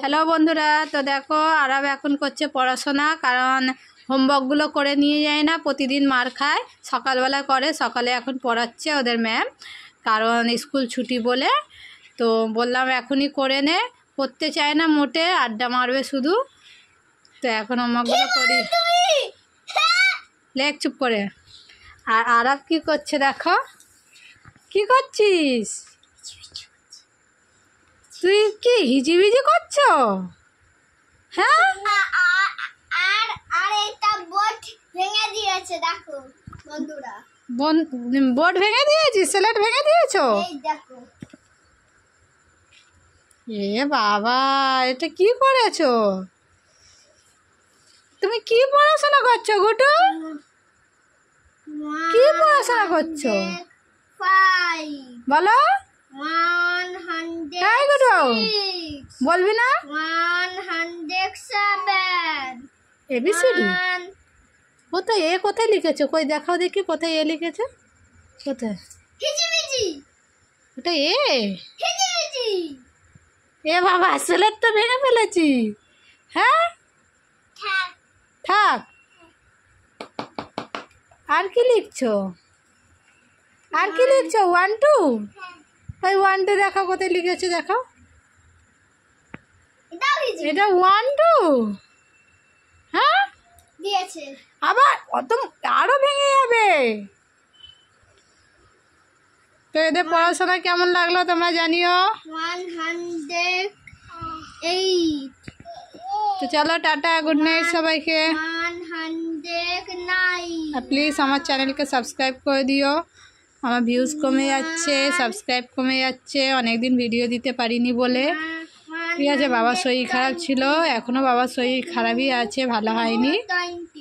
Hello বন্ধুরা, তো দেখো আরব এখন করছে পড়াশোনা, কারণ হোমওয়ার্কগুলো করে নিয়ে যায় না, প্রতিদিন মার খায়। সকালবেলা করে, সকালে এখন পড়াচ্ছে ওদের ম্যাম, কারণ স্কুল ছুটি বলে। তো বললাম এখনই করে নে, করতে চায় না মোটে, আড্ডা মারবে শুধু। তো এখন হোমওয়ার্কগুলো করি। লেখ চুপ করে। আর আরব কী করছে দেখো, কি করছিস তুই? কি হিজিবিজি করছো? হ্যাঁ, আর এটা বোর্ড ভেঙে দিয়েছে দেখো বন্ধুরা। বোর্ড ভেঙে দিয়েছিস? স্লেট ভেঙে দিয়েছো? এই দেখো। এ বাবা, এটা কি করেছো? তুমি কি পড়াশোনা করছো গুটু? কি পড়াশোনা করছো বলো? 106 এই গুটু, বলবি না? 107 এবিসিডি কোথায়? এ কোথায় লিখেছো? কই দেখাও দেখি, কোথায় এ লিখেছো? কোথায়? হিজিবিজি ওটা এ? হিজিবিজি। এ বাবা, স্লেট তো ভেঙে ফেলেছি। হ্যাঁ, থাক। আর কি লিখছো? আর কি লিখছো? 1 2? ওই 1 2 দেখাও, কোথায় লিখেছো দেখাও। এটা 1 2? হ্যাঁ দিয়েছে। আবার অত আরো ভেঙে যাবে। তো এদের পড়াশোনা কেমন লাগলো তোমরা জানিও। 108। তো চলো টাটা, গুড নাইট সবাইকে। 109। আর প্লিজ আমার চ্যানেলকে সাবস্ক্রাইব করে দিও। আমার ভিউজ কমে যাচ্ছে, সাবস্ক্রাইব কমে যাচ্ছে, অনেক দিন ভিডিও দিতে পারিনি বলে। ঠিক আছে, বাবার শরীর খারাপ ছিল, এখনও বাবার শরীর খারাপই আছে, ভালো হয়নি।